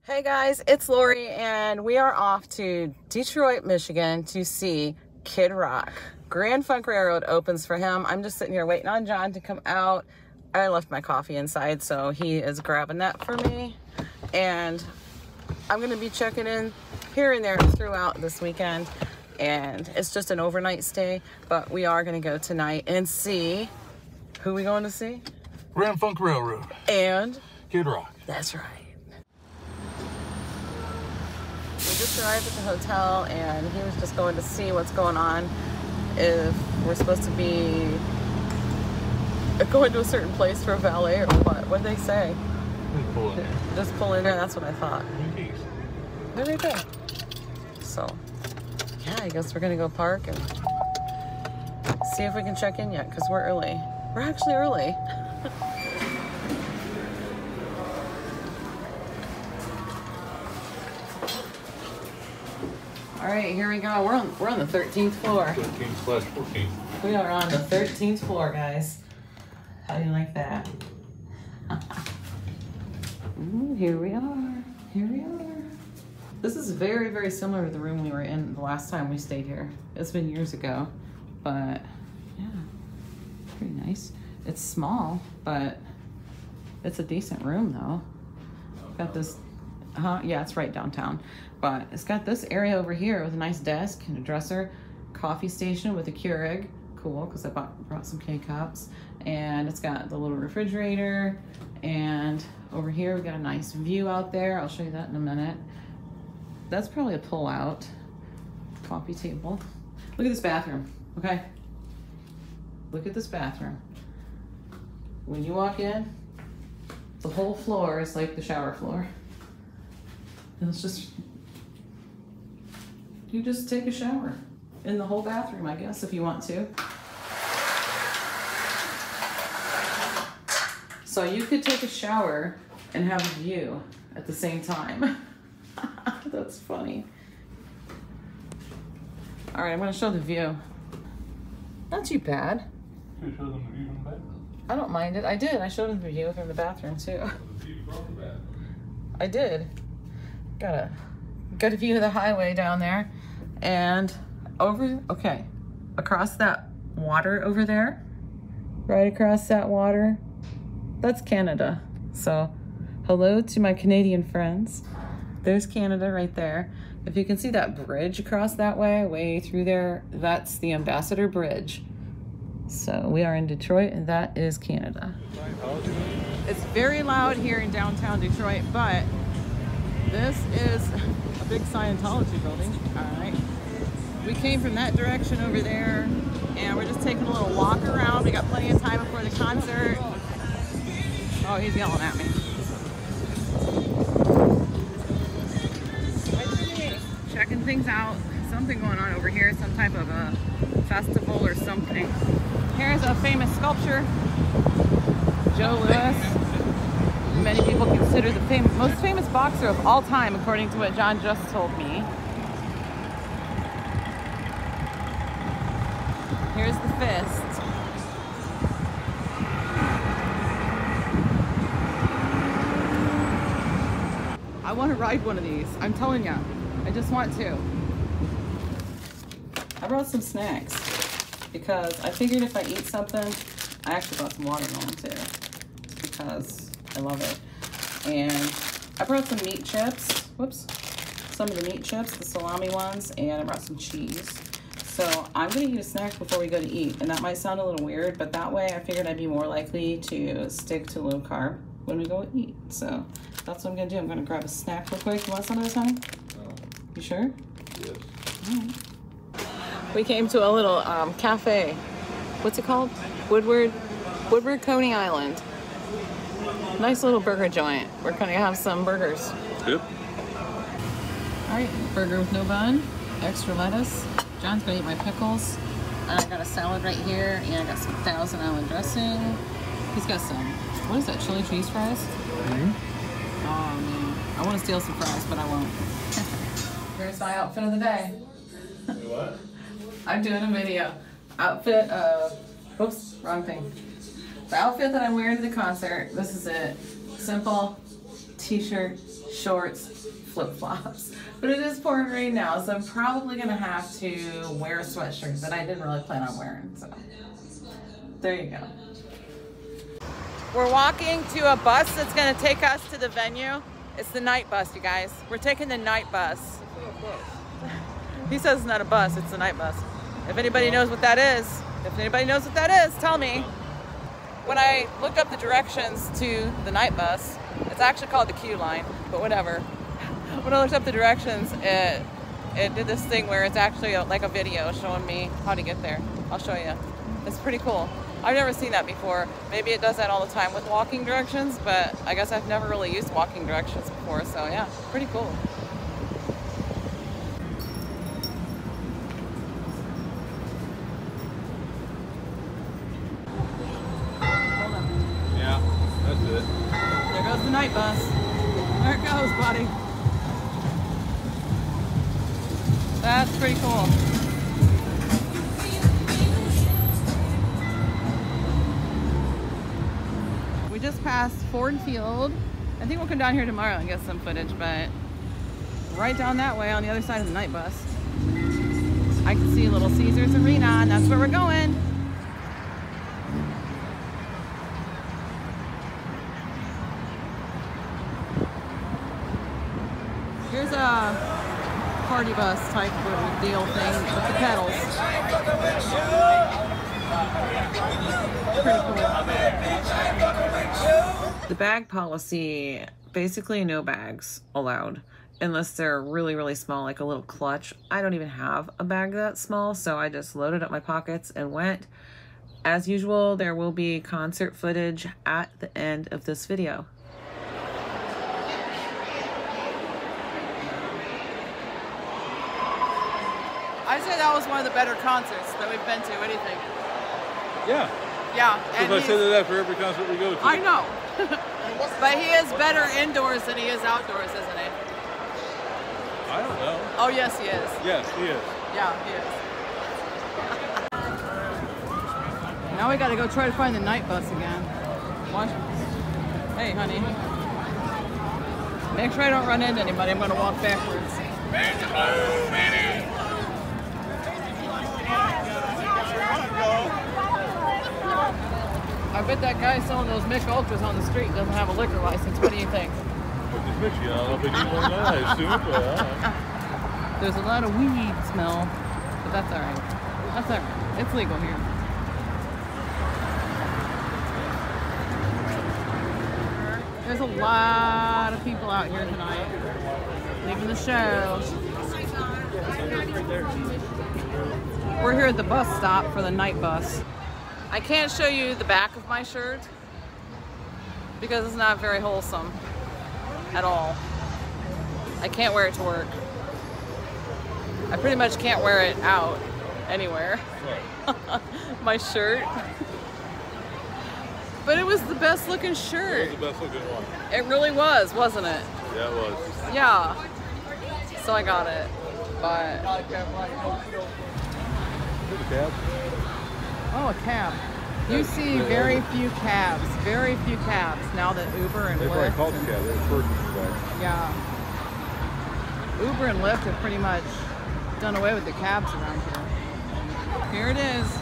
Hey guys, it's Lori and we are off to Detroit, Michigan to see Kid Rock. Grand Funk Railroad opens for him. I'm just sitting here waiting on John to come out. I left my coffee inside, so he is grabbing that for me. And I'm gonna be checking in here and there throughout this weekend. And it's just an overnight stay, but we are gonna go tonight and see, who we going to see? Grand Funk Railroad. And? Kid Rock. That's right. We just arrived at the hotel and he was just going to see what's going on, if we're supposed to be going to a certain place for a valet or what. What did they say? Just pull in there. Just pull in there, that's what I thought. They're right there. So, yeah, I guess we're gonna go park and see if we can check in yet, because we're early. We're actually early. All right, here we go. We're on the 13th floor. 13/14. We are on the 13th floor, guys. How do you like that? Ooh, here we are. Here we are. This is very, very similar to the room we were in the last time we stayed here. It's been years ago, but yeah, pretty nice. It's small, but it's a decent room though. Got this, yeah, it's right downtown. But it's got this area over here with a nice desk and a dresser, coffee station with a Keurig. Cool, because I brought some K-cups. And it's got the little refrigerator. And over here we got a nice view out there. I'll show you that in a minute. That's probably a pull-out coffee table. Look at this bathroom, okay? Look at this bathroom. When you walk in, the whole floor is like the shower floor. And it's just, you just take a shower in the whole bathroom, I guess, if you want to. So you could take a shower and have a view at the same time. That's funny. All right, I'm gonna show the view. Not too bad. You show them the view from the bathroom? I don't mind it. I did. I showed them the view from the bathroom too. I did. Got a view of the highway down there, and across that water over there, right across that water, that's Canada. So hello to my Canadian friends. There's Canada right there. If you can see that bridge across that way through there, that's the Ambassador Bridge. So we are in Detroit and that is Canada. It's very loud here in downtown Detroit, but this is a big Scientology building. All right. We came from that direction over there and we're just taking a little walk around. We got plenty of time before the concert. Oh, he's yelling at me. Checking things out. Something going on over here, some type of a festival or something. Here's a famous sculpture, Joe Louis. Many people consider the most famous boxer of all time, according to what John just told me. Here's the fist. I want to ride one of these. I'm telling you, I just want to. I brought some snacks because I figured if I eat something, I actually brought some watermelon too because I love it. And I brought some meat chips. Whoops. Some of the meat chips, the salami ones, and I brought some cheese. So I'm gonna eat a snack before we go to eat. And that might sound a little weird, but that way I figured I'd be more likely to stick to low carb when we go eat. So that's what I'm gonna do. I'm gonna grab a snack real quick. You want some of this, honey? No. You sure? Yes. All right. We came to a little cafe. What's it called? Woodward Coney Island. Nice little burger joint. We're gonna have some burgers. Yep. All right, burger with no bun, extra lettuce. John's gonna eat my pickles. And I got a salad right here, and I got some Thousand Island dressing. He's got some, what is that, chili cheese fries? Mm-hmm. Oh man, I wanna steal some fries, but I won't. Here's my outfit of the day. What? I'm doing a video. Outfit of, oops, wrong thing. The outfit that I'm wearing to the concert, this is it. Simple t-shirt, shorts, flip-flops. But it is pouring rain now, so I'm probably gonna have to wear a sweatshirt that I didn't really plan on wearing, so there you go. We're walking to a bus that's gonna take us to the venue. It's the night bus, you guys. We're taking the night bus. He says it's not a bus, it's the night bus. If anybody knows what that is, tell me. When I looked up the directions to the night bus, it's actually called the Q line, but whatever. When I looked up the directions, it did this thing where it's actually like a video showing me how to get there. I'll show you. It's pretty cool. I've never seen that before. Maybe it does that all the time with walking directions, but I guess I've never really used walking directions before, so yeah, pretty cool. There goes the night bus. There it goes, buddy. That's pretty cool. We just passed Ford Field. I think we'll come down here tomorrow and get some footage, but right down that way on the other side of the night bus, I can see Little Caesars Arena, and that's where we're going. Here's a party bus type of deal thing with the pedals. Pretty cool. The bag policy, basically no bags allowed unless they're really, really small, like a little clutch. I don't even have a bag that small, so I just loaded up my pockets and went. As usual, there will be concert footage at the end of this video. I'd say that was one of the better concerts that we've been to. What do you think? Yeah. Yeah. Because I say that for every concert we go to. I know. But he is better indoors than he is outdoors, isn't he? I don't know. Oh, yes, he is. Yes, he is. Yeah, he is. Now we got to go try to find the night bus again. Watch. Hey, honey. Make sure I don't run into anybody. I'm going to walk backwards. I bet that guy selling those Mick Ultras on the street doesn't have a liquor license. What do you think? There's a lot of weed smell, but that's all right. That's all right. It's legal here. There's a lot of people out here tonight, leaving the show. We're here at the bus stop for the night bus. I can't show you the back of my shirt because it's not very wholesome at all. I can't wear it to work. I pretty much can't wear it out anywhere. My shirt. But it was the best looking shirt. It was the best looking one. It really was, wasn't it? Yeah, it was. Yeah. So I got it. But oh, a cab. You see very few cabs now that Uber and Lyft. They probably called the cab. They were first back. Yeah. Uber and Lyft have pretty much done away with the cabs around here. Here it is.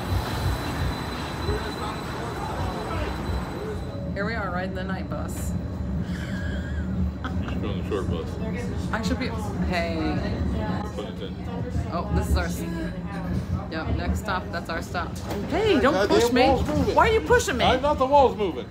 Here we are riding the night bus. You should be on the short bus. I should be. Hey. Oh, this is our. Yep, next stop. That's our stop. Hey, don't push me. Why are you pushing me? Not the wall's moving.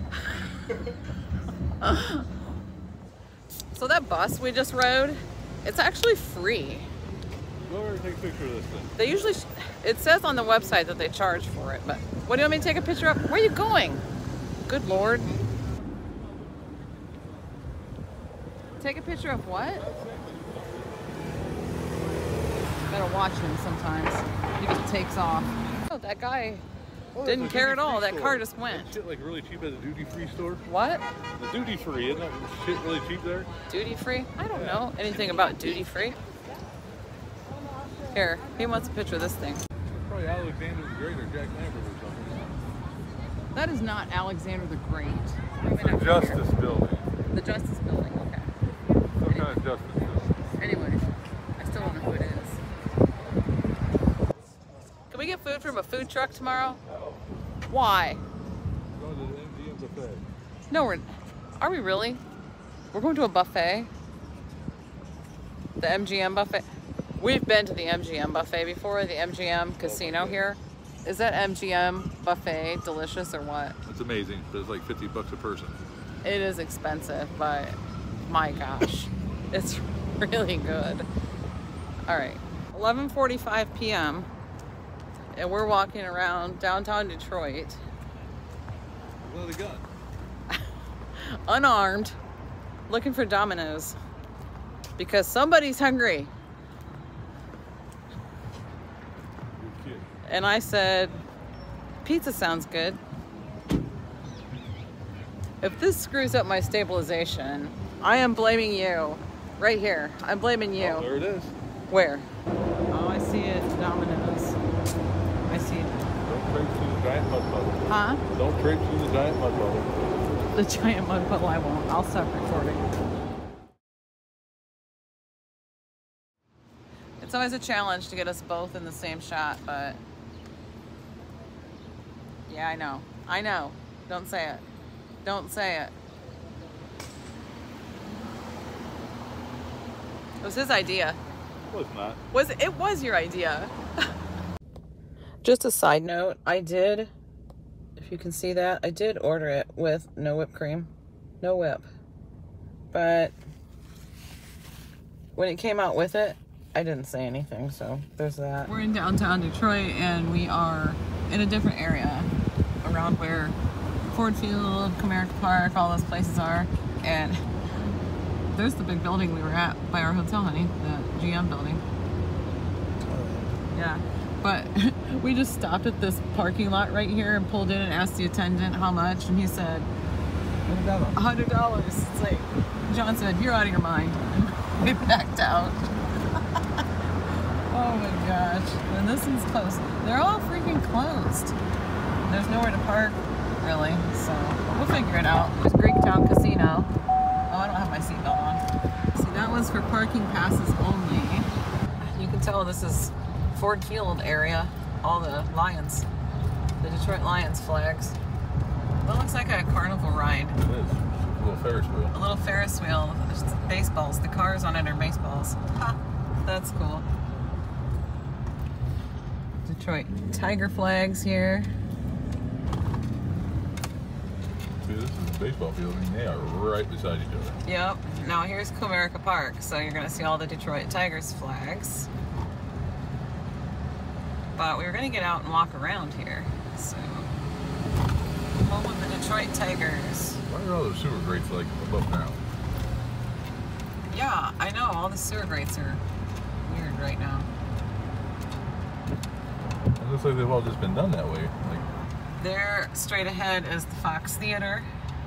So that bus we just rode, it's actually free. Go over and take a picture of this thing. They usually, it says on the website that they charge for it, but what do you want me to take a picture of? Where are you going? Good Lord. Take a picture of what? Gotta watch him sometimes. He just takes off. Oh, that guy didn't care at all. That car just went. Shit like really cheap at the duty-free store. What? The duty-free, isn't that shit really cheap there? Duty-free? I don't know anything about duty-free. Here, he wants a picture of this thing. Probably Alexander the Great or Jack Lambert or something. That is not Alexander the Great. The Justice Building. The Justice Building, okay. not adjusted. Anyway, I still don't know who it is. Can we get food from a food truck tomorrow? Why? Go to the MGM buffet. No, are we really? We're going to a buffet? The MGM buffet? We've been to the MGM buffet before, the MGM casino here. Is that MGM buffet delicious or what? It's amazing, but it's like $50 a person. It is expensive, but my gosh, it's really good. All right, 11:45 p.m. and we're walking around downtown Detroit. Without a gun. Unarmed, looking for Domino's because somebody's hungry. You're kidding. And I said, pizza sounds good. If this screws up my stabilization, I am blaming you. Right here. I'm blaming you. Oh, there it is. Where? Oh, I see it. Domino's. I see it. Don't traipse through the giant mud puddle. Huh? Don't traipse through the giant mud puddle. The giant mud puddle, I won't. I'll stop recording. It's always a challenge to get us both in the same shot, but yeah, I know. I know. Don't say it. Don't say it. It was his idea. It was not. It was your idea. Just a side note, I did, if you can see that, I did order it with no whipped cream. No whip. But when it came out with it, I didn't say anything, so there's that. We're in downtown Detroit and we are in a different area around where Ford Field, Comerica Park, all those places are. And there's the big building we were at by our hotel, honey, the GM building. Yeah, but we just stopped at this parking lot right here and pulled in and asked the attendant how much, and he said $100. It's like, John said, you're out of your mind. And we backed out. Oh my gosh. And this one's closed. They're all freaking closed. There's nowhere to park, really, so we'll figure it out. There's Greektown Casino. Oh, I don't have my seatbelt on. See, that one's for parking passes only. You can tell this is Ford Field area. All the Lions, the Detroit Lions flags. That looks like a carnival ride. It is. A little Ferris wheel. A little Ferris wheel. There's baseballs. The cars on it are baseballs. Ha, that's cool. Detroit Tiger flags here. See, this is a baseball field, and they are right beside each other. Yep. Now here's Comerica Park, so you're gonna see all the Detroit Tigers flags. But we were gonna get out and walk around here, so. Home of the Detroit Tigers. Why are all those sewer grates like above ground? Yeah, I know, all the sewer grates are weird right now. It looks like they've all just been done that way. Like, there, straight ahead, is the Fox Theater.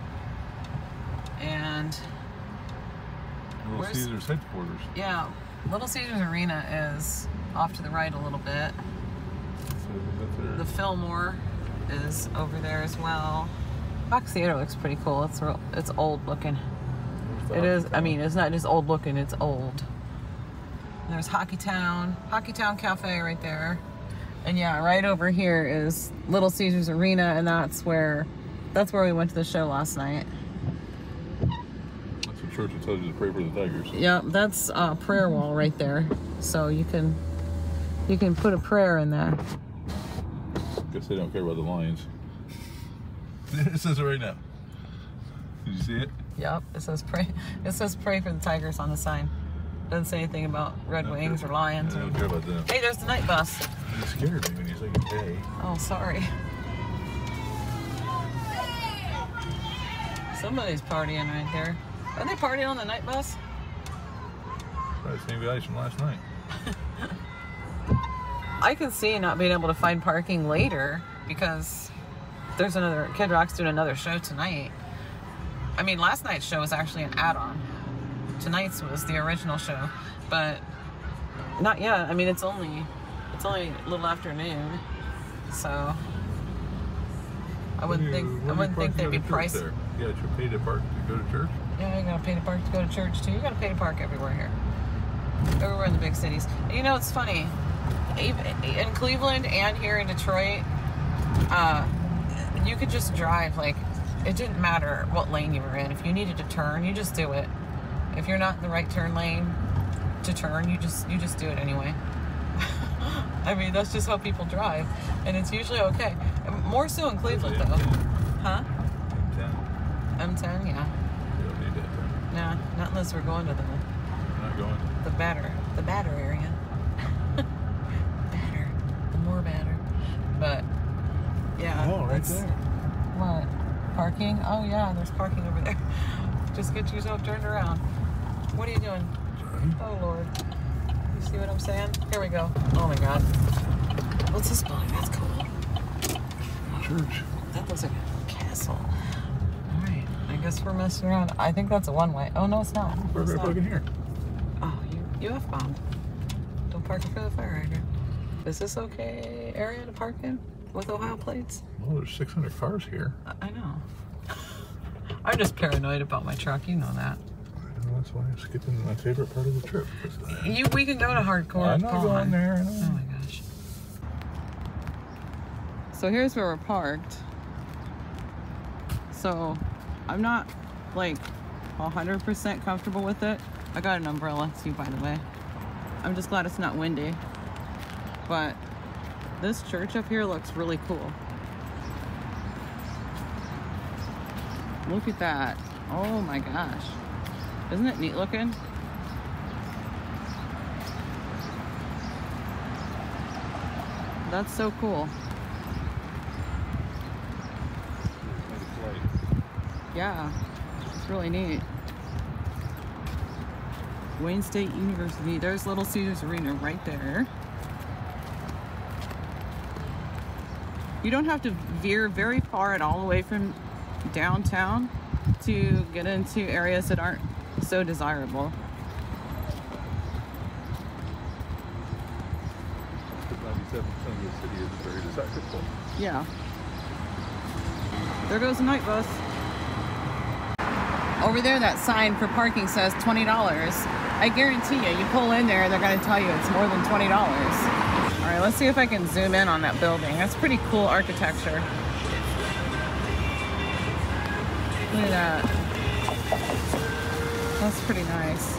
And Little Caesars headquarters. Yeah, Little Caesars Arena is off to the right a little bit. So The Fillmore is over there as well. Fox Theater looks pretty cool. It's old looking. It is. I mean, it's not just old looking. It's old. And there's Hockeytown Cafe right there. And yeah, right over here is Little Caesars Arena, and that's where we went to the show last night. That's a church that tells you to pray for the Tigers. Yeah, that's a prayer wall right there. So you can put a prayer in there. Guess they don't care about the Lions. It says it right now. Did you see it? Yep, it says pray. It says pray for the Tigers on the sign. Doesn't say anything about Red Wings or Lions. I don't care about them. Hey, there's the night bus. You scared me when you said hey. Oh, sorry. Somebody's partying right there. Are they partying on the night bus? Probably the same guys from last night. I could see not being able to find parking later because there's another Kid Rock's doing another show tonight. I mean, last night's show was actually an add-on. Tonight's was the original show, but not yet. I mean, it's only a little after noon, so I wouldn't think they'd be priced. Yeah, you pay to park to go to church. Yeah, you gotta pay to park to go to church too. You gotta pay to park everywhere here. Everywhere in the big cities. And you know, it's funny. Even in Cleveland and here in Detroit, you could just drive. Like, it didn't matter what lane you were in. If you needed to turn, you just do it. If you're not in the right turn lane to turn, you just do it anyway. I mean, that's just how people drive, and it's usually okay. More so in Cleveland, though. Huh? M10. M10, yeah. You don't need that. Nah, not unless we're going to the We're not going. the batter area. Batter, the more batter. But yeah. Oh, right there. What? Parking? Oh yeah, there's parking over there. Just get yourself turned around. What are you doing? Oh Lord. You see what I'm saying? Here we go. Oh my God. What's this building? That's cool. Church. That looks like a castle. All right. I guess we're messing around. I think that's a one-way. Oh no, it's not. We're It's right not. plug in here. Oh, you F-bombed. Don't park in front of the fire hydrant. Is this okay area to park in with Ohio plates? Well, there's 600 cars here. I know. I'm just paranoid about my truck. You know that. I know, that's why I'm skipping my favorite part of the trip. We can go to hardcore. I'm not going there. I know. Oh my gosh. So here's where we're parked. So I'm not like 100% comfortable with it. I got an umbrella too, by the way. I'm just glad it's not windy. But this church up here looks really cool. Look at that. Oh my gosh. Isn't it neat looking? That's so cool. Yeah, it's really neat. Wayne State University. There's Little Caesars Arena right there. You don't have to veer very far at all away from downtown to get into areas that aren't so desirable. 97% of the city is very desirable. Yeah. There goes the night bus. Over there, that sign for parking says $20. I guarantee you pull in there, they're going to tell you it's more than $20. All right, let's see if I can zoom in on that building. That's pretty cool architecture. Look at that. That's pretty nice.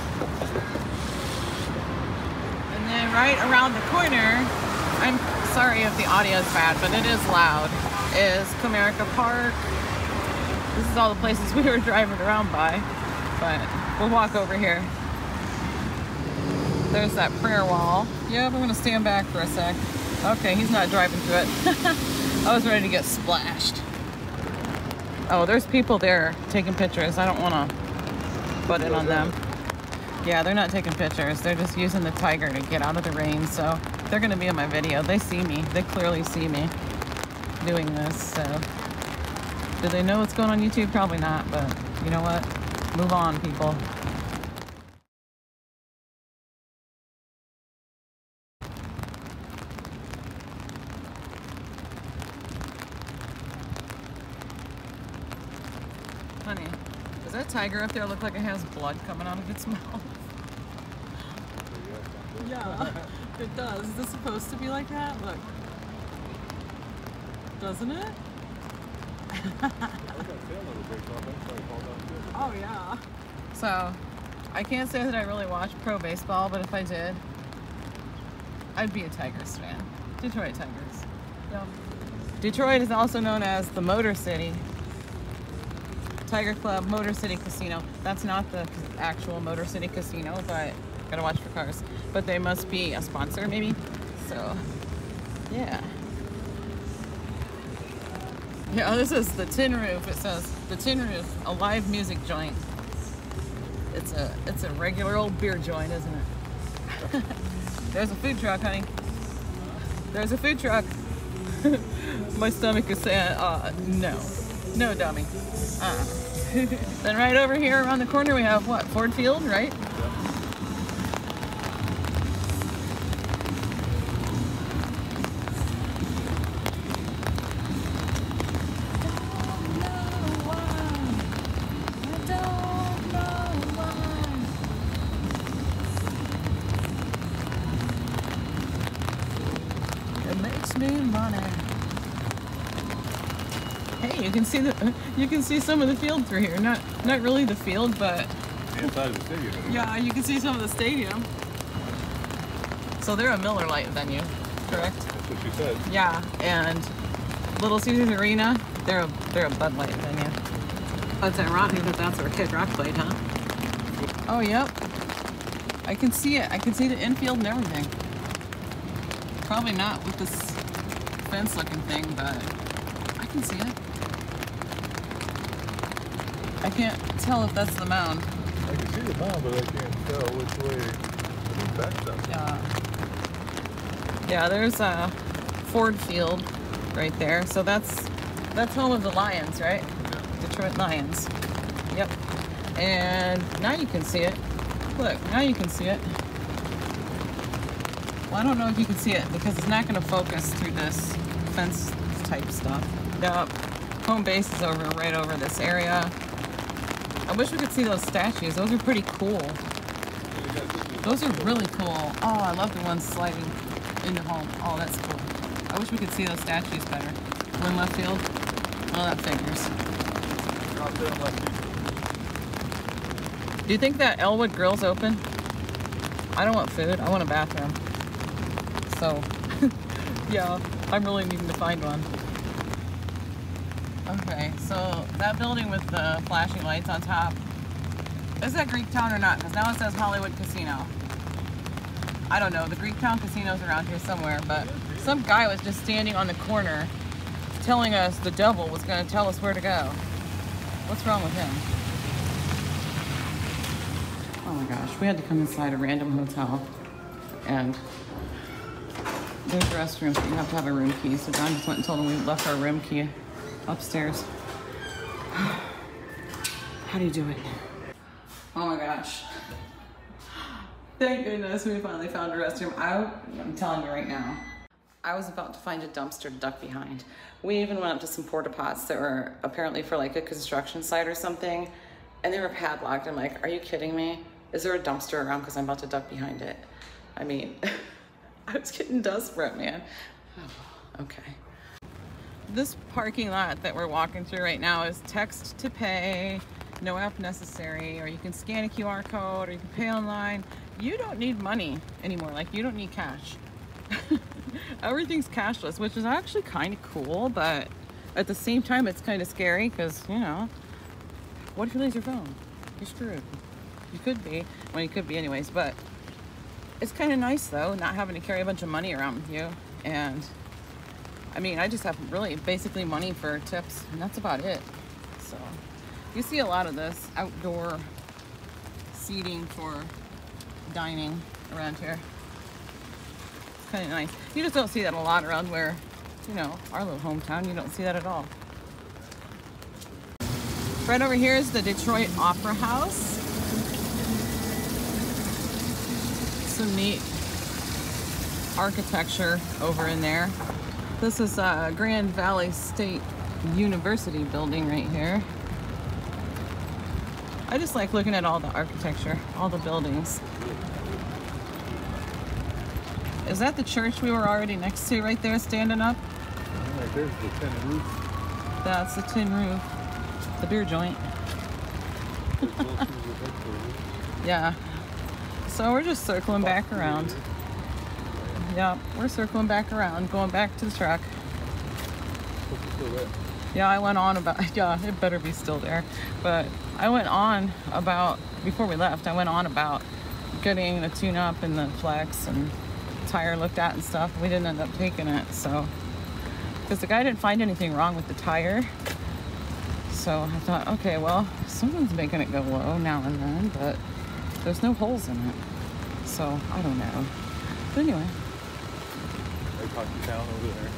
And then right around the corner, I'm sorry if the audio is bad, but it is loud, is Comerica Park. This is all the places we were driving around by, but we'll walk over here. There's that prayer wall. Yep, I'm gonna stand back for a sec. Okay, he's not driving through it. I was ready to get splashed. Oh, there's people there taking pictures. I don't wanna butt in on them. Yeah, they're not taking pictures. They're just using the Tiger to get out of the rain, so they're gonna be in my video. They see me. They clearly see me doing this, so. Do they know what's going on YouTube? Probably not, but you know what? Move on, people. Honey, does that tiger up there look like it has blood coming out of its mouth? Yeah, it does. Is this supposed to be like that? Look. Doesn't it? Oh yeah. So, I can't say that I really watch pro baseball, but if I did, I'd be a Tigers fan. Detroit Tigers. Yep. Detroit is also known as the Motor City. Tiger Club, Motor City Casino. That's not the actual Motor City Casino, but gotta watch for cars. But they must be a sponsor, maybe. So, yeah. Yeah, this is the Tin Roof. It says the Tin Roof, a live music joint. It's a regular old beer joint, isn't it? There's a food truck, honey. There's a food truck. My stomach is saying, no, dummy. Then right over here around the corner we have what? Ford Field, right? Moon money. Hey, you can see some of the field through here. Not really the field, but inside of the stadium. yeah, you can see some of the stadium. So they're a Miller Lite venue, correct? That's what she said. Yeah, and Little Caesars Arena, they're a Bud Light venue. Oh, it's ironic that that's where Kid Rock played, huh? Oh, yep. I can see it. I can see the infield and everything. Probably not with this fence-looking thing, but I can see it. I can't tell if that's the mound. I can see the mound, but I can't tell which way the back's up. Yeah, there's a Ford Field right there. So that's home of the Lions, right? Yeah. Detroit Lions. Yep. And now you can see it. Look, now you can see it. Well, I don't know if you can see it because it's not going to focus through this fence type stuff. Yep. Home base is right over this area. I wish we could see those statues. Those are pretty cool. Those are really cool. Oh, I love the ones sliding into home. Oh, that's cool. I wish we could see those statues better. One left field. Oh, that figures. Do you think that Elwood Grill's open? I don't want food. I want a bathroom. So, yeah, I'm really needing to find one. Okay, so that building with the flashing lights on top, is that Greektown or not? Because now it says Hollywood Casino. I don't know. The Greektown Casino's around here somewhere, but some guy was just standing on the corner telling us the devil was going to tell us where to go. What's wrong with him? Oh my gosh, we had to come inside a random hotel, and there's restrooms, but you have to have a room key. So John just went and told him we left our room key upstairs. How do you do it? Oh my gosh. Thank goodness we finally found a restroom. I'm telling you right now, I was about to find a dumpster to duck behind. We even went up to some porta pots that were apparently for like a construction site or something, and they were padlocked. I'm like, are you kidding me? Is there a dumpster around? Because I'm about to duck behind it. I mean, I was getting desperate, man. Oh, okay. This parking lot that we're walking through right now is text to pay, no app necessary, or you can scan a QR code, or you can pay online. You don't need money anymore. Like, you don't need cash. Everything's cashless, which is actually kind of cool, but at the same time, it's kind of scary because, you know, what if you lose your phone? You're screwed. You could be. Well, you could be anyways, but it's kind of nice, though, not having to carry a bunch of money around with you. And, I mean, I just have really basically money for tips, and that's about it. So, you see a lot of this outdoor seating for dining around here. It's kind of nice. You just don't see that a lot around where, you know, our little hometown. You don't see that at all. Right over here is the Detroit Opera House. Some neat architecture over in there. This is Grand Valley State University building right here. I just like looking at all the architecture, all the buildings. Is that the church we were already next to right there standing up? Right there's the tin roof. That's the tin roof. The beer joint. Yeah. So we're just circling back around. Yeah, we're circling back around, going back to the truck. Yeah, I went on about, yeah, it better be still there. But I went on about, before we left, I went on about getting the tune-up and the flex and tire looked at and stuff. We didn't end up taking it, so. Because the guy didn't find anything wrong with the tire. So I thought, okay, well, someone's making it go low now and then, but there's no holes in it. So, I don't know. But anyway. Right across the town over there.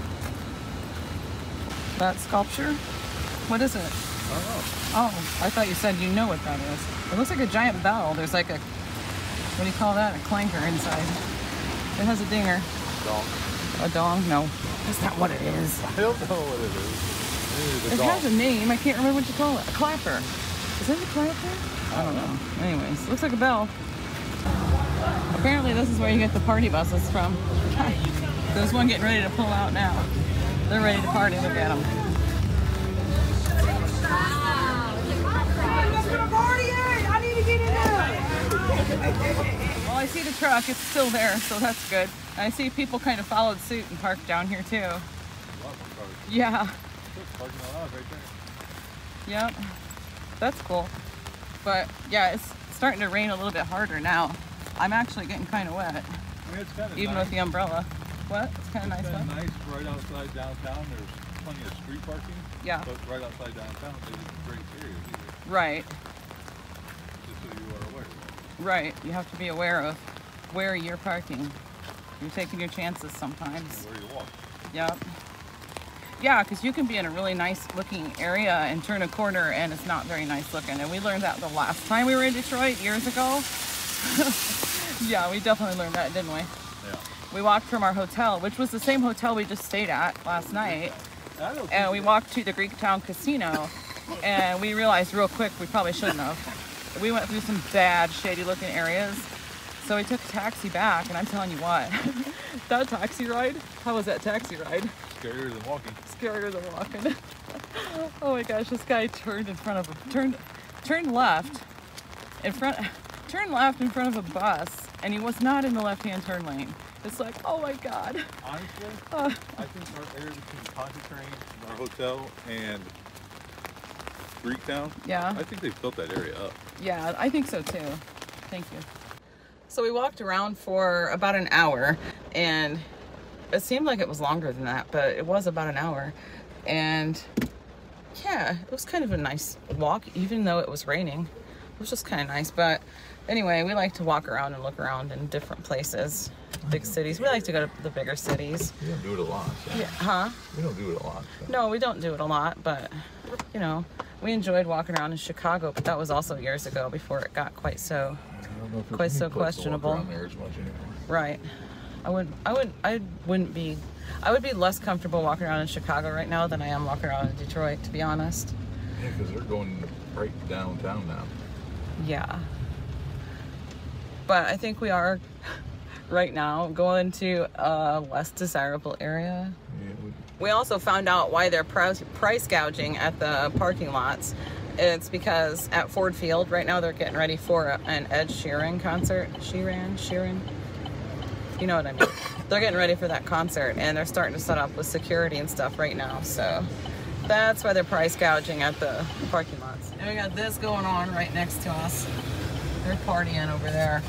That sculpture? What is it? I don't know. Oh, I thought you said you know what that is. It looks like a giant bell. There's like a, what do you call that? A clanker inside. It has a dinger. Dong. A dong? No. That's not what it is. I don't know what it is. It has a name. I can't remember what you call it. A clapper. Is that a clapper? I don't know. Anyways, looks like a bell. Apparently this is where you get the party buses from. There's one getting ready to pull out now. They're ready to party. Look at them. Well, I see the truck. It's still there, so that's good. And I see people kind of followed suit and parked down here too. Yeah. Yep. That's cool. But yeah, it's starting to rain a little bit harder now. I'm actually getting kind of wet. I mean, it's kind of even nice. with the umbrella. What? It's kind of nice. It's nice right outside downtown. There's plenty of street parking. Yeah. But right outside downtown, they didn't break areas either. Right. Just so you are aware. Right. You have to be aware of where you're parking. You're taking your chances sometimes. Where you walk. Yep. Yeah, because you can be in a really nice looking area and turn a corner and it's not very nice looking. And we learned that the last time we were in Detroit years ago. Yeah, we definitely learned that, didn't we? Yeah. We walked from our hotel, which was the same hotel we just stayed at last night. And we walked to the Greektown Casino and we realized real quick we probably shouldn't have. We went through some bad, shady looking areas. So we took a taxi back, and I'm telling you what, that taxi ride, how was that taxi ride? Scarier than walking. Scarier than walking. Oh my gosh, this guy turned in front of a, turned left in front of a bus, and he was not in the left-hand turn lane. It's like, oh my God. Honestly, I think our area between Pontchartrain, our hotel, and Greektown, Yeah. I think they've built that area up. Yeah, I think so too. Thank you. So we walked around for about an hour, and it seemed like it was longer than that, but it was about an hour. And yeah, it was kind of a nice walk, even though it was raining. It was just kind of nice. But anyway, we like to walk around and look around in different places, big cities. We like to go to the bigger cities. We don't do it a lot. So. Yeah, huh? We don't do it a lot. So. No, we don't do it a lot, but you know, we enjoyed walking around in Chicago, but that was also years ago before it got quite so questionable. There as much anymore. Right. I would be less comfortable walking around in Chicago right now than I am walking around in Detroit, to be honest. Yeah, because they're going right downtown now. Yeah. But I think we are right now going to a less desirable area. Yeah, we also found out why they're price gouging at the parking lots. It's because at Ford Field right now they're getting ready for an Ed Sheeran concert. Sheeran. You know what I mean. They're getting ready for that concert and they're starting to set up with security and stuff right now. So that's why they're price gouging at the parking lots. And we got this going on right next to us. They're partying over there.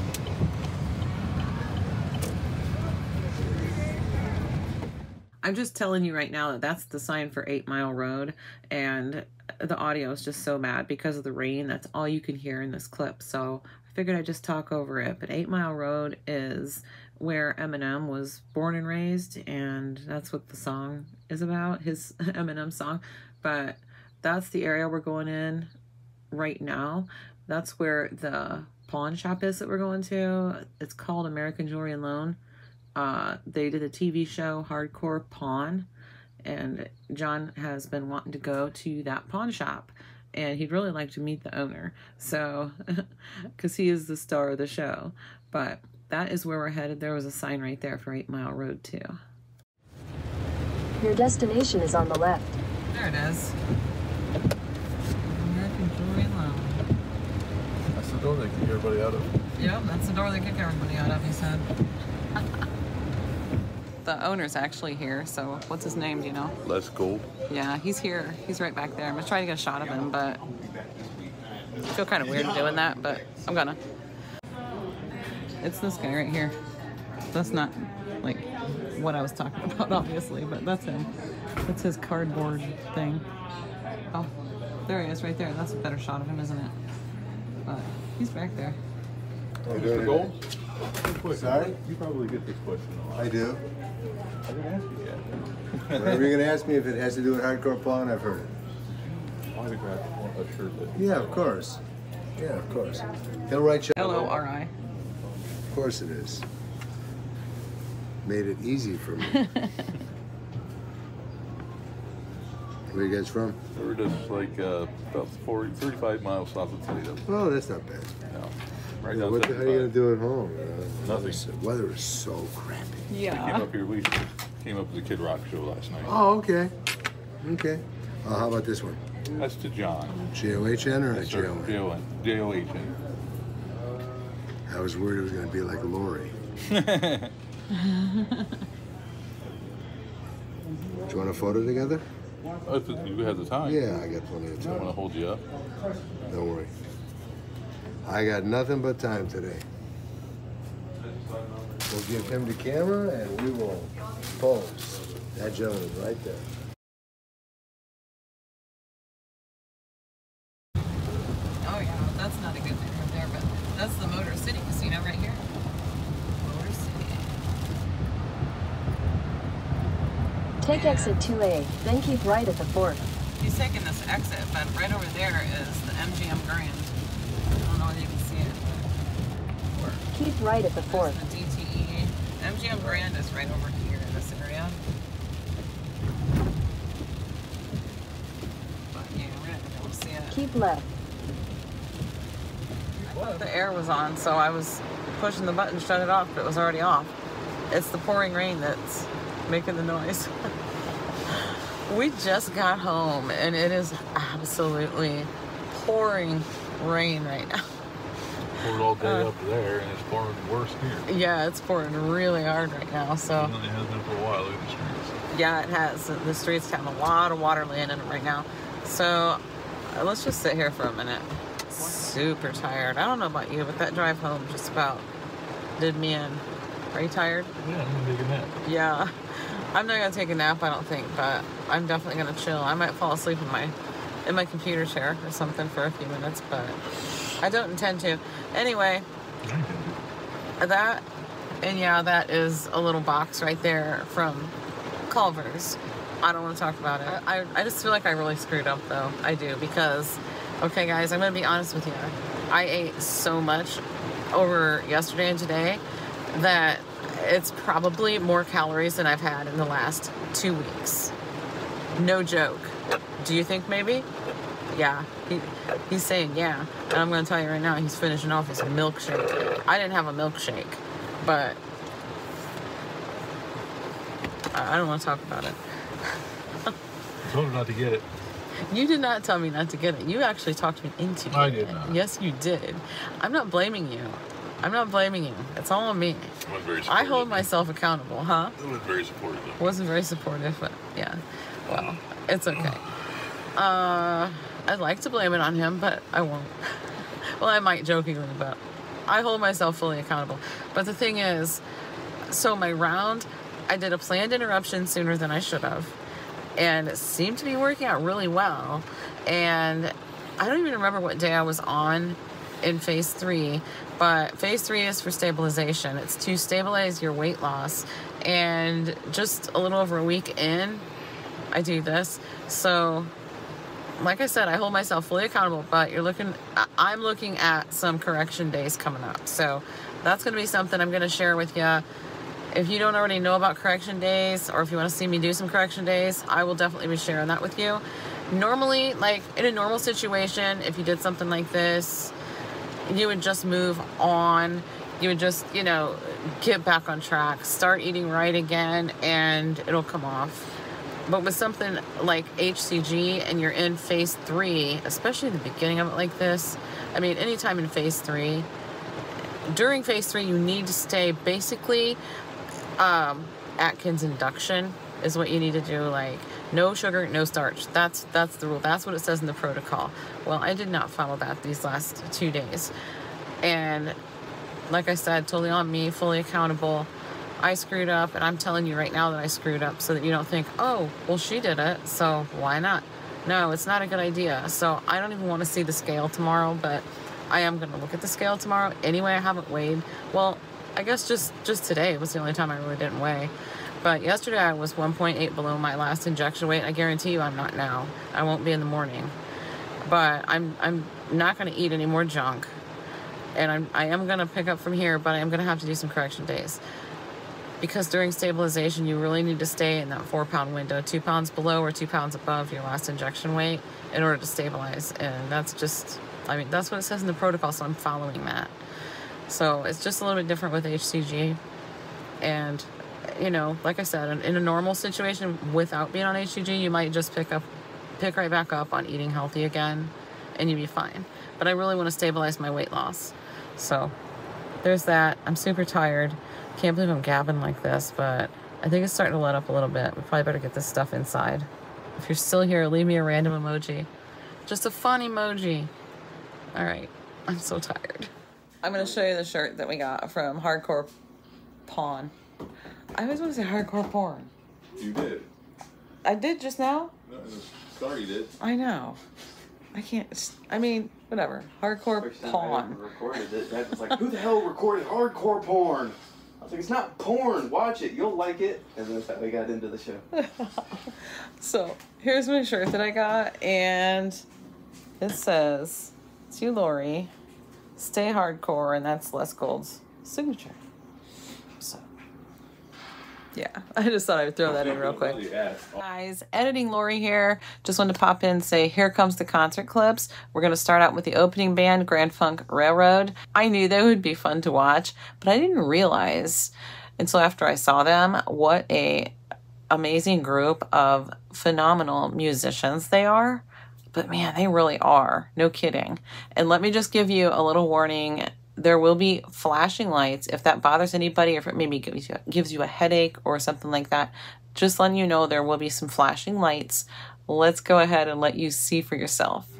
I'm just telling you right now that that's the sign for 8 Mile Road, and the audio is just so bad because of the rain. That's all you can hear in this clip, so I figured I'd just talk over it. But 8 Mile Road is where Eminem was born and raised, and that's what the song is about, his Eminem song. But that's the area we're going in right now. That's where the pawn shop is that we're going to. It's called American Jewelry and Loan. They did a TV show, Hardcore Pawn, and John has been wanting to go to that pawn shop, and he'd really like to meet the owner, so, because he is the star of the show. But that is where we're headed. There was a sign right there for 8 Mile Road, too. Your destination is on the left. There it is. American Jewelry and Loan. That's the door they kick everybody out of. Yep, that's the door they kick everybody out of, he said. The owner's actually here, so what's his name, do you know? Les Gold. Yeah, he's here. He's right back there. I'm gonna try to get a shot of him, but I feel kind of weird doing that, but I'm gonna. It's this guy right here. That's not, like, what I was talking about, obviously, but that's him. That's his cardboard thing. Oh, there he is right there. That's a better shot of him, isn't it? But he's back there. Mr. Gold? Sorry? You probably get this question a lot. I do. I didn't ask you yet. Whatever you're going to ask me, if it has to do with hardcore pawn, I've heard it. Autograph a shirt that. Yeah, of course. Yeah, of course. He'll write you. L-O-R-I. Of course it is. Made it easy for me. Where you guys from? We're just like about 35 miles south of Toledo. Oh, that's not bad. No. Right Yeah, now, what the hell are you gonna do at home? Nothing. The weather is so crappy. We came up here. We came up to the Kid Rock show last night. Oh, okay. Okay. How about this one? That's to John. J-O-H-N or a Yes, sir. J-O-N? J-O-H-N. I was worried it was gonna be like Lori. Do you want a photo together? Oh, if you have the time. Yeah, I got plenty of I want to time. hold you up. Don't worry. I got nothing but time today. We'll give him the camera and we will pose. That gentleman right there. Oh yeah, that's not a good thing right there, but that's the Motor City Casino right here. Motor City. Take exit 2A, then keep right at the fort. He's taking this exit, but right over there is the MGM Grand. I don't know whether you can see it, but Keep right at the fort. the DTE. MGM Grand is right over here in this area. But yeah, we're not gonna be able to see it. Keep left. The air was on, so I was pushing the button to shut it off, but it was already off. It's the pouring rain that's making the noise. We just got home, and it is absolutely pouring rain right now. Poured all day up there, and it's pouring worse here. Yeah, it's pouring really hard right now, so. And it has been for a while. Look at the streets. Yeah, it has. The streets have a lot of water laying in it right now. So let's just sit here for a minute. Super tired. I don't know about you, but that drive home just about did me in. Are you tired? Yeah, I'm gonna take a nap. Yeah. I'm not gonna take a nap, I don't think, but I'm definitely gonna chill. I might fall asleep in my computer chair or something for a few minutes, but I don't intend to. Anyway, that is a little box right there from Culver's. I don't want to talk about it. I just feel like I really screwed up though. I do, because, okay guys, I'm gonna be honest with you. I ate so much over yesterday and today that it's probably more calories than I've had in the last 2 weeks. No joke. Do you think maybe? Yeah. He's saying yeah. And I'm going to tell you right now, he's finishing off his milkshake. I didn't have a milkshake, but I don't want to talk about it. I told her not to get it. You did not tell me not to get it. You actually talked me into getting it. I did not. Yes, you did. I'm not blaming you. I'm not blaming you. It's all on me. I was very I supportive. hold myself accountable, huh? It was very supportive. Wasn't very supportive, but yeah. Well, it's okay. I'd like to blame it on him, but I won't. Well, I might jokingly, but I hold myself fully accountable. But the thing is, so my round, I did a planned interruption sooner than I should have. And it seemed to be working out really well. And I don't even remember what day I was on in phase 3, but phase 3 is for stabilization. It's to stabilize your weight loss. And just a little over a week in, I do this. So, like I said, I hold myself fully accountable, but I'm looking at some correction days coming up. So that's going to be something I'm going to share with you. If you don't already know about correction days, or if you want to see me do some correction days, I will definitely be sharing that with you. Normally, like in a normal situation, if you did something like this, you would just move on. You would just, get back on track, start eating right again, and it'll come off. But with something like HCG and you're in phase 3, especially the beginning of it like this, I mean, anytime in phase 3, during phase 3, you need to stay basically Atkins induction is what you need to do. Like, no sugar, no starch. That's the rule. That's what it says in the protocol. Well, I did not follow that these last 2 days. And like I said, totally on me, fully accountable. I screwed up, and I'm telling you right now that I screwed up so that you don't think, oh, well, she did it, so why not? No, it's not a good idea. So I don't even want to see the scale tomorrow, but I am going to look at the scale tomorrow. Anyway, I haven't weighed. Well, I guess just today was the only time I really didn't weigh. But yesterday I was 1.8 below my last injection weight. I guarantee you I'm not now. I won't be in the morning. But I'm not going to eat any more junk. And I am going to pick up from here, but I am going to have to do some correction days. Because during stabilization, you really need to stay in that 4-pound window, 2 pounds below or 2 pounds above your last injection weight in order to stabilize. And that's just, I mean, that's what it says in the protocol, so I'm following that. So it's just a little bit different with HCG. And, you know, like I said, in a normal situation without being on HCG, you might just pick right back up on eating healthy again, and you'd be fine. But I really want to stabilize my weight loss. So there's that. I'm super tired. Can't believe I'm gabbing like this, but I think it's starting to let up a little bit. We probably better get this stuff inside. If you're still here, leave me a random emoji. Just a fun emoji. All right. I'm so tired. I'm going to show you the shirt that we got from Hardcore Pawn. I always want to say Hardcore Porn. You did. I did just now? No, sorry you did. I know. I can't. I mean, whatever. Hardcore Pawn. Recorded it. Dad was like, who the hell recorded hardcore porn? I was like, it's not porn. Watch it. You'll like it. And that's how we got into the show. So, here's my shirt that I got. And it says, to Lori, stay hardcore. And that's Les Gold's signature. So, yeah, I just thought I would throw that in real quick. Guys, editing Lori here. Just wanted to pop in and say, here comes the concert clips. We're going to start out with the opening band, Grand Funk Railroad. I knew they would be fun to watch, but I didn't realize until after I saw them what a amazing group of phenomenal musicians they are. But man, they really are. No kidding. And let me just give you a little warning. There will be flashing lights. If that bothers anybody, or if it maybe gives you a headache or something like that, just letting you know there will be some flashing lights. Let's go ahead and let you see for yourself.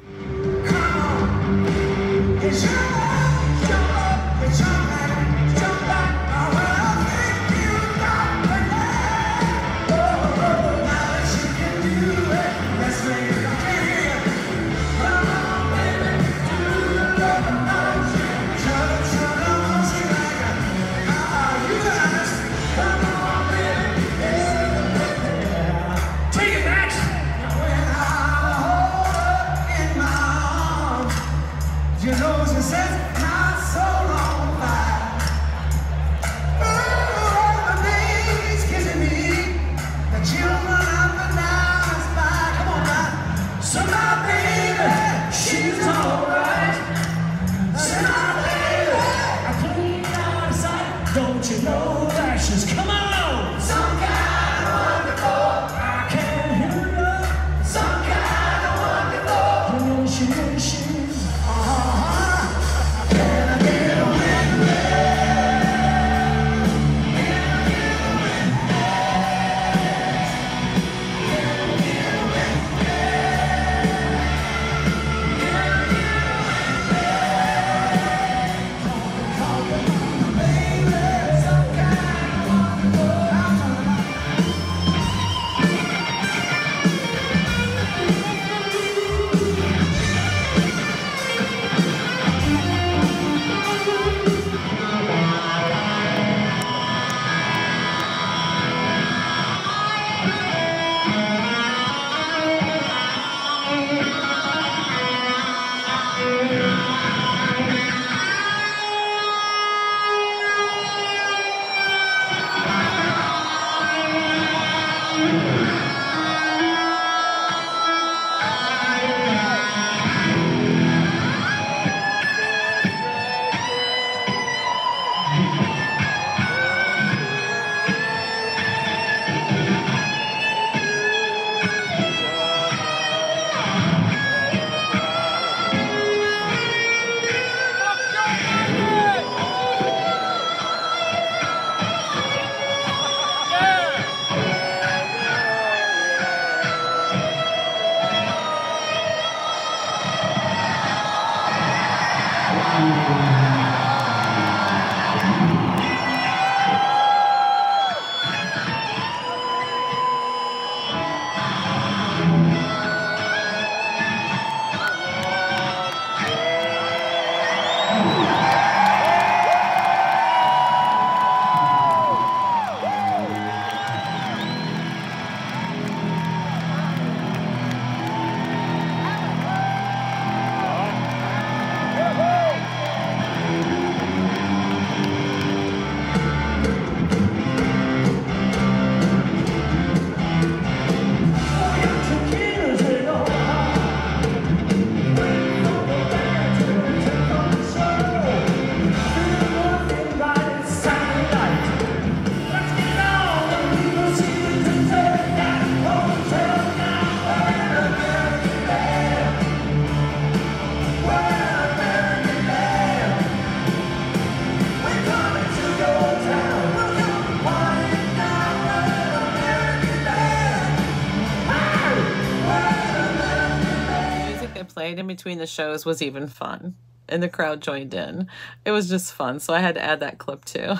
between the shows was even fun. And the crowd joined in. It was just fun, so I had to add that clip too.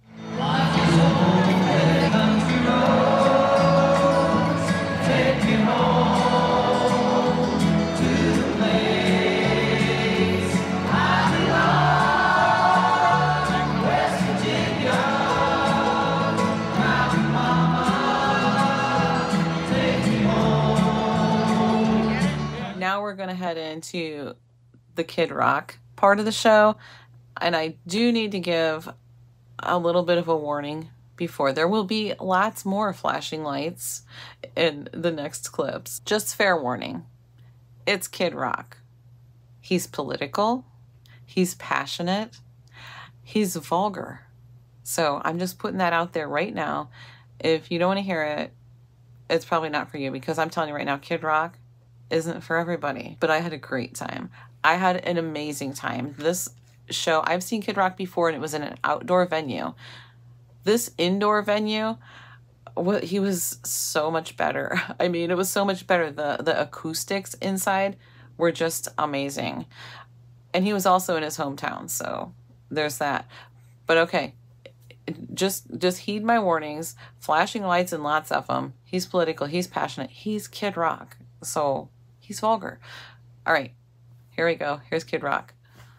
Now we're going to head into the Kid Rock part of the show, and I do need to give a little bit of a warning before. There will be lots more flashing lights in the next clips. Just fair warning. It's Kid Rock. He's political. He's passionate. He's vulgar. So I'm just putting that out there right now. If you don't want to hear it, it's probably not for you, because I'm telling you right now, Kid Rock isn't for everybody. But I had a great time. I had an amazing time. This show, I've seen Kid Rock before, and it was in an outdoor venue. This indoor venue, he was so much better. I mean, it was so much better. The acoustics inside were just amazing. And he was also in his hometown, so there's that. But okay, just heed my warnings. Flashing lights and lots of them. He's political, he's passionate, he's Kid Rock. So he's vulgar. All right, here we go. Here's Kid Rock.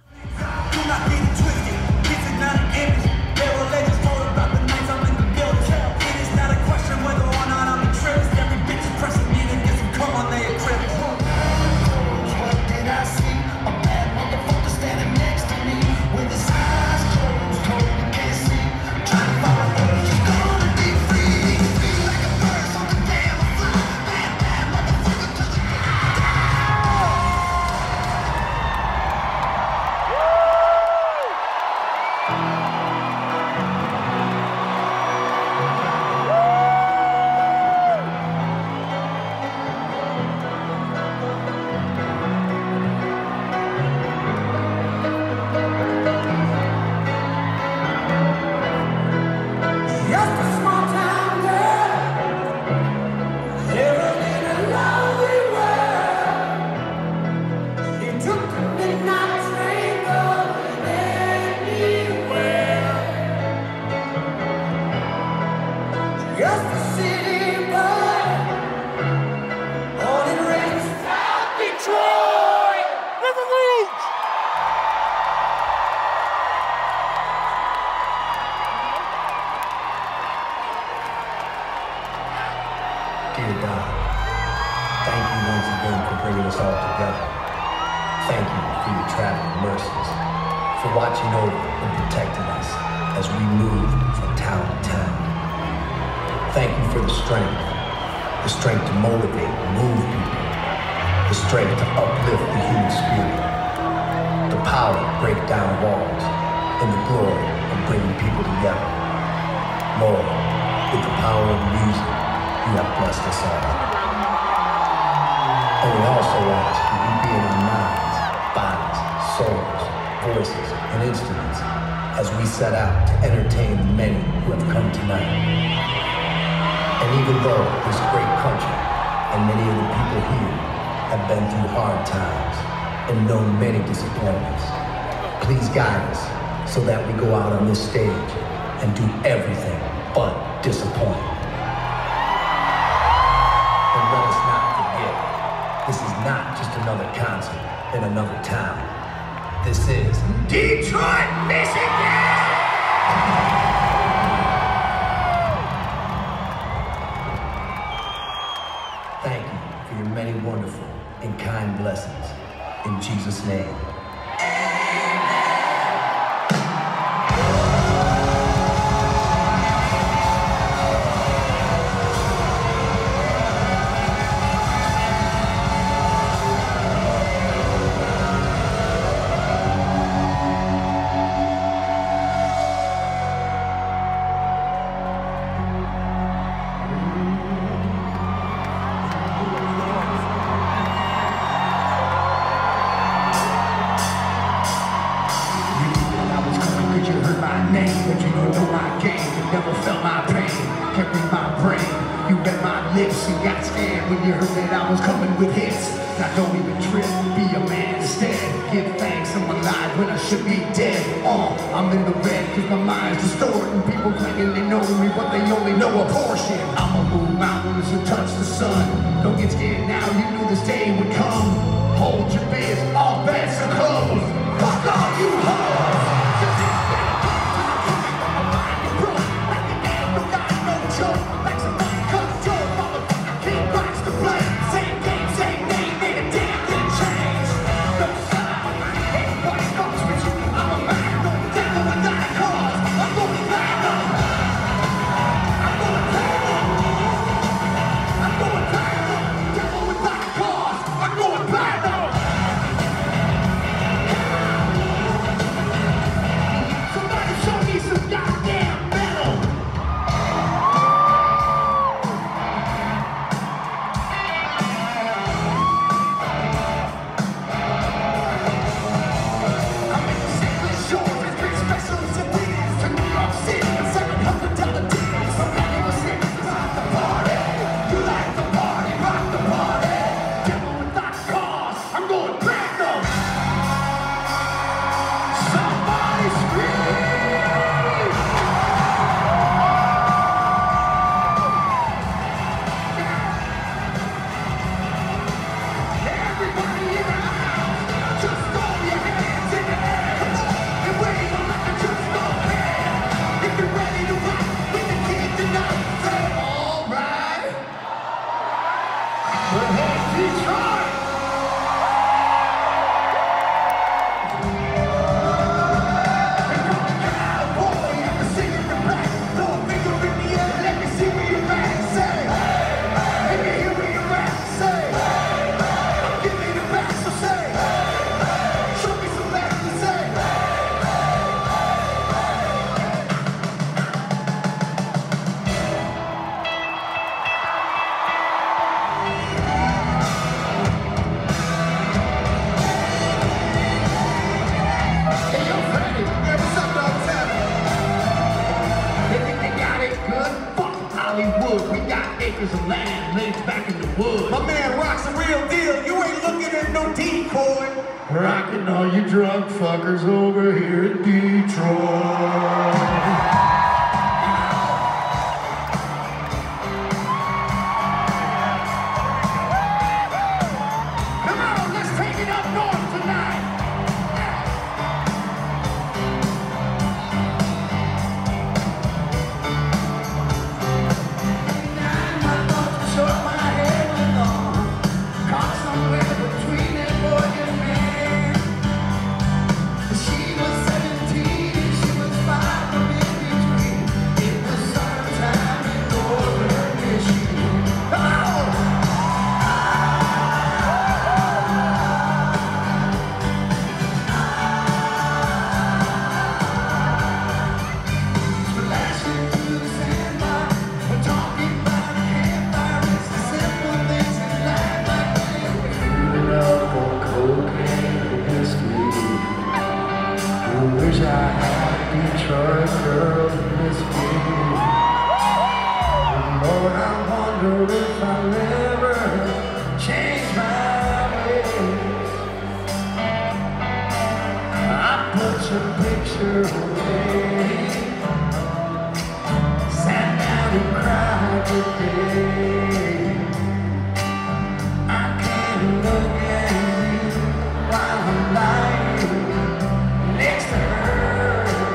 Dear God, thank you once again for bringing us all together. Thank you for your traveling mercies, for watching over and protecting us as we move from town to town. Thank you for the strength to motivate and move people, the strength to uplift the human spirit, the power to break down walls, and the glory of bringing people together. Lord, with the power of music, you have blessed us all. And we also ask that you be in our minds, bodies, souls, voices, and instruments as we set out to entertain the many who have come tonight. And even though this great country and many of the people here have been through hard times and known many disappointments, please guide us so that we go out on this stage and do everything but disappoint. And let us not forget, this is not just another concert in another town. This is Detroit, Michigan! Thank you for your many wonderful and kind blessings. In Jesus' name. Lips see, got scared when you heard that I was coming with hits. Now don't even trip, be a man instead. Give thanks I'm alive when I should be dead. I'm in the red cause my mind's distorting. People claiming they know me but they only know a portion. I'ma move mountains and touch the sun. Don't get scared now, you knew this day would come. Hold your biz, all bets are closed. Fuck all you hoes. Rockin' all you drunk fuckers over here in Detroit. Come on, let's take it up north tonight. My thoughts were short, my head was long. Caught somewhere between that boy and me. She was 17, she was 5 from in between. It was summertime in northern Michigan. Oh! Splashing through the sandbar, we're talking about a campfire. It's the simple things in life like feeling up on cocaine and whiskey. I wish I had Detroit girls in this game. Lord, I wonder if I'll ever change my ways. I put your picture away, sat down and cried today. I can't look at you while I'm lying next to her.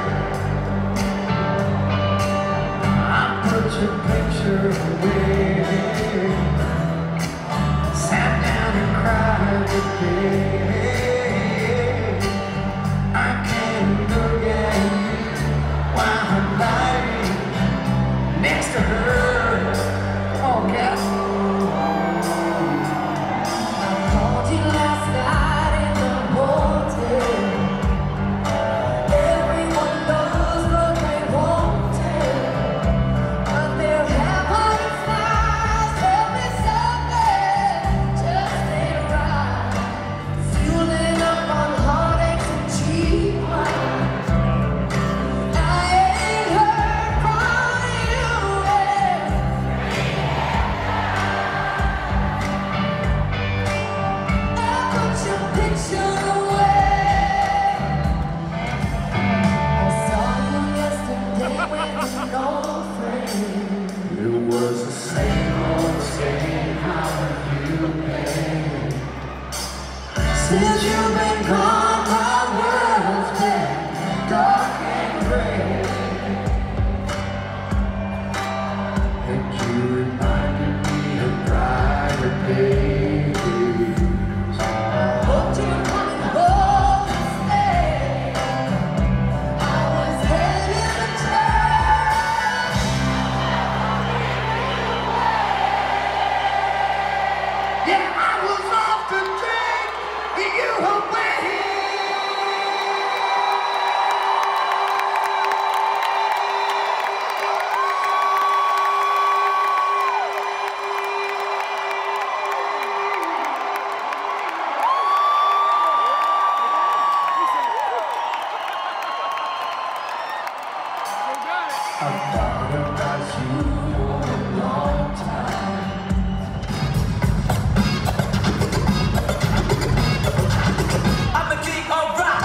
I put your picture away, sat down and cried today. I can't look at you while I'm lying next to her. Come on, Cass. I called you last night in the hotel. Everyone knows what they wanted, but they'll have all the fire. Since you've been gone, my world's been dark and gray. And you reminded me of brighter days. I hoped you were coming home to stay. I was headed in the train. Yeah, I was off to drink you away. I've thought about you for a long time. I'm the king of rock.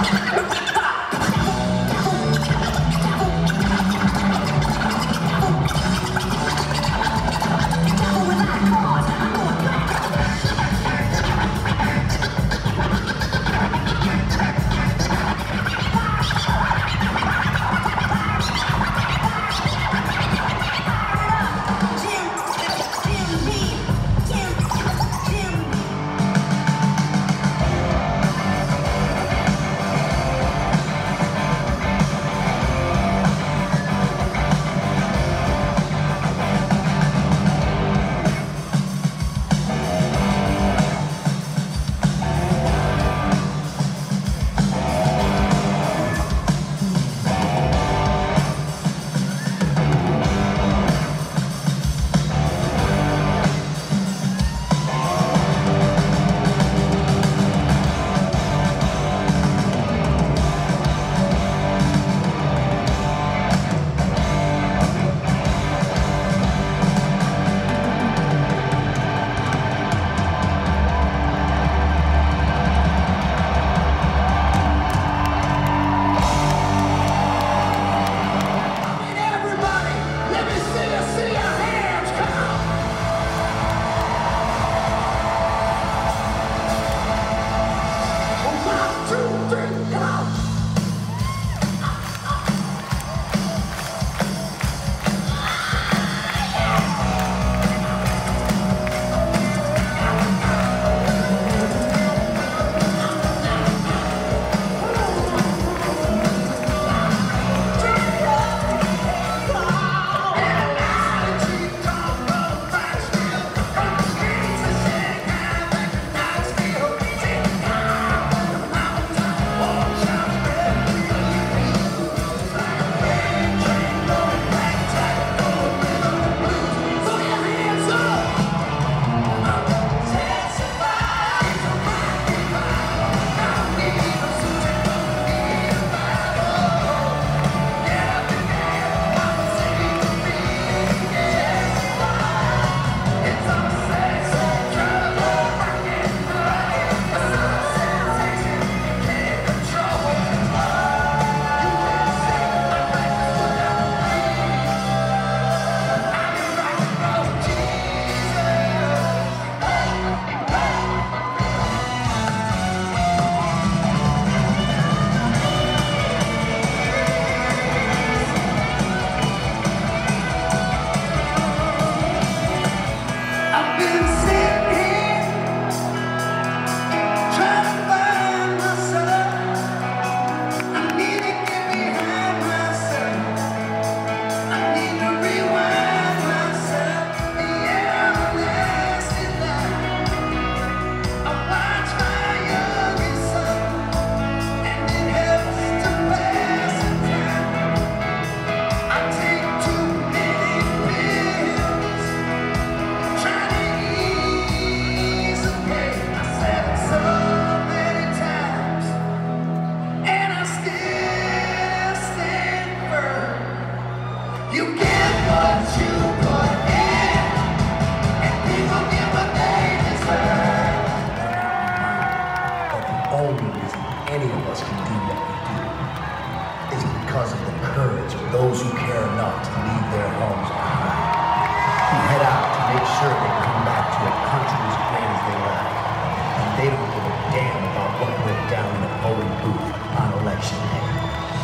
those who care enough to leave their homes behind, who head out to make sure they come back to a country as great as they left, and they don't give a damn about what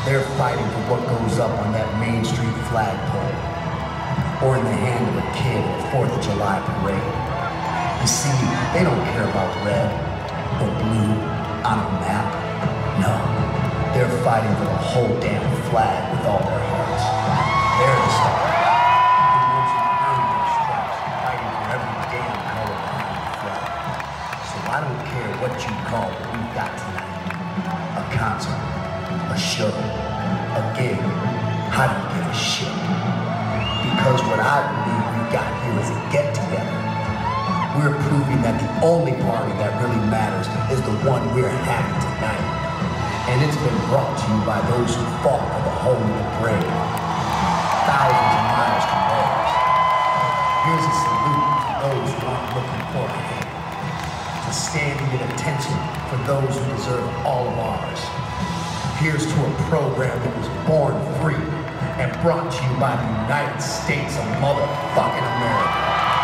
They're fighting for what goes up on that Main Street flagpole, or in the hand of a kid at a 4th of July parade. You see, they don't care about red or blue on a map. No, they're fighting for the whole damn flag with all their hearts. They're the stars. The ones who earn their stripes, fighting for every damn color behind the flag. So I don't care what you call what we've got tonight. A concert, a show, a gig. I don't give a shit. Because what I believe we've got here is a get-together. We're proving that the only party that really matters is the one we're having tonight. And it's been brought to you by those who fought for the home of the brave. Thousands of miles from theirs. Here's a salute to those who aren't looking for a hand. To standing at attention for those who deserve all of ours. Here's to a program that was born free and brought to you by the United States of motherfucking America.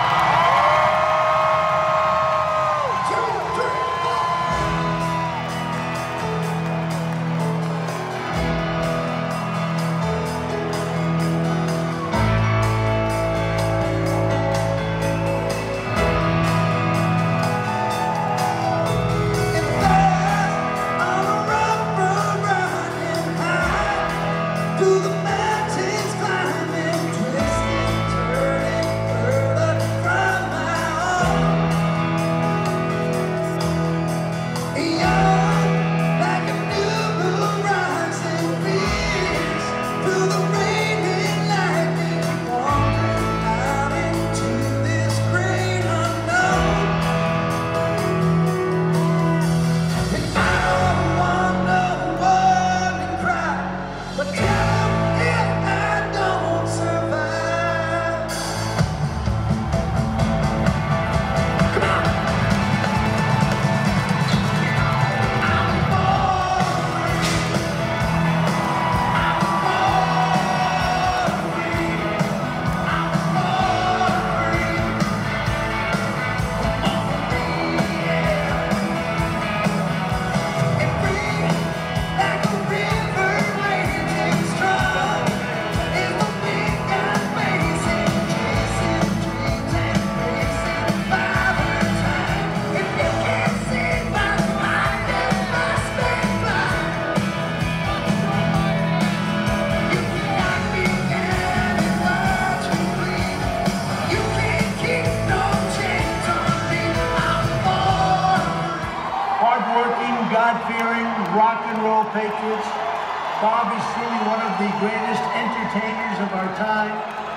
God-fearing rock and roll patriots. Bob is truly one of the greatest entertainers of our time.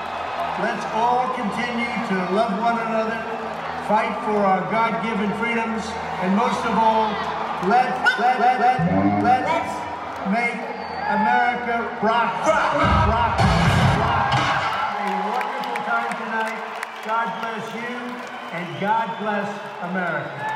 Let's all continue to love one another, fight for our God-given freedoms, and most of all, let's make America rock. Rock. Have a wonderful time tonight. God bless you, and God bless America.